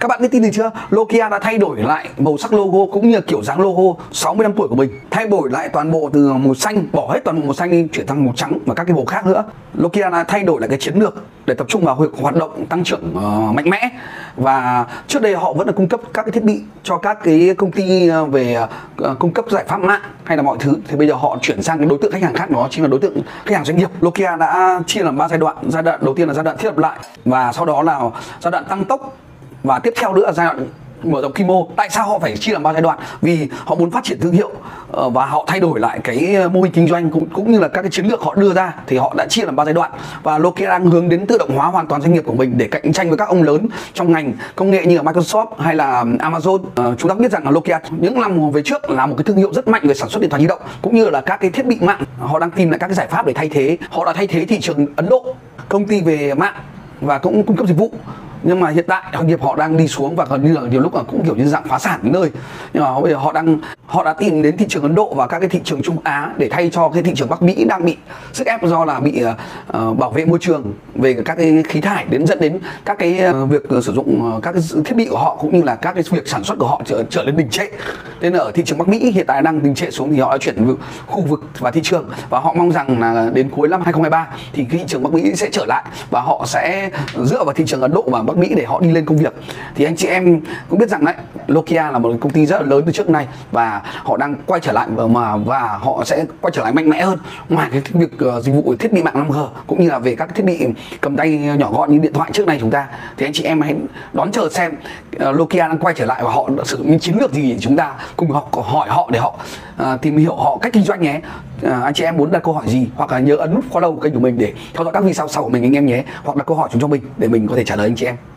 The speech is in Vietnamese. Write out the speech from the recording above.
Các bạn biết tin gì chưa? Nokia đã thay đổi lại màu sắc logo cũng như kiểu dáng logo 60 năm tuổi của mình. Thay đổi lại toàn bộ từ màu xanh, bỏ hết toàn bộ màu xanh đi, chuyển sang màu trắng và các cái màu khác nữa. Nokia đã thay đổi lại cái chiến lược để tập trung vào việc hoạt động tăng trưởng mạnh mẽ. Và trước đây họ vẫn là cung cấp các cái thiết bị cho các cái công ty về cung cấp giải pháp mạng hay là mọi thứ, thì bây giờ họ chuyển sang cái đối tượng khách hàng khác, đó chính là đối tượng khách hàng doanh nghiệp. Nokia đã chia làm 3 giai đoạn. Giai đoạn đầu tiên là giai đoạn thiết lập lại, và sau đó là giai đoạn tăng tốc, và tiếp theo nữa là giai đoạn mở rộng quy mô. Tại sao họ phải chia làm 3 giai đoạn? Vì họ muốn phát triển thương hiệu và họ thay đổi lại cái mô hình kinh doanh cũng như là các cái chiến lược họ đưa ra, thì họ đã chia làm 3 giai đoạn. Và Nokia đang hướng đến tự động hóa hoàn toàn doanh nghiệp của mình để cạnh tranh với các ông lớn trong ngành công nghệ như là Microsoft hay là Amazon. Chúng ta biết rằng là Nokia những năm về trước là một cái thương hiệu rất mạnh về sản xuất điện thoại di động cũng như là các cái thiết bị mạng. Họ đang tìm lại các cái giải pháp để thay thế. Họ đã thay thế thị trường Ấn Độ, công ty về mạng và cũng cung cấp dịch vụ. Nhưng mà hiện tại doanh nghiệp họ đang đi xuống và gần như là nhiều lúc là cũng kiểu như dạng phá sản đến nơi. Nhưng mà bây giờ họ đã tìm đến thị trường Ấn Độ và các cái thị trường Trung Á để thay cho cái thị trường Bắc Mỹ đang bị sức ép do là bị bảo vệ môi trường về các cái khí thải dẫn đến các cái việc sử dụng các cái thiết bị của họ cũng như là các cái việc sản xuất của họ trở lên đình trệ. Nên là ở thị trường Bắc Mỹ hiện tại đang đình trệ xuống, thì họ đã chuyển khu vực và thị trường, và họ mong rằng là đến cuối năm 2023 thì cái thị trường Bắc Mỹ sẽ trở lại và họ sẽ dựa vào thị trường Ấn Độ và Bắc Mỹ để họ đi lên công việc. Thì anh chị em cũng biết rằng đấy, Nokia là một công ty rất là lớn từ trước nay và họ đang quay trở lại và họ sẽ quay trở lại mạnh mẽ hơn. Ngoài cái việc dịch vụ thiết bị mạng 5G cũng như là về các thiết bị cầm tay nhỏ gọn như điện thoại trước này chúng ta, thì anh chị em hãy đón chờ xem Nokia đang quay trở lại và họ đã sử dụng những chiến lược gì để chúng ta cùng hỏi họ để họ tìm hiểu họ cách kinh doanh nhé. Anh chị em muốn đặt câu hỏi gì hoặc là nhớ ấn nút follow kênh của mình để theo dõi các video sau của mình anh em nhé, hoặc đặt câu hỏi chúng cho mình để mình có thể trả lời anh chị em.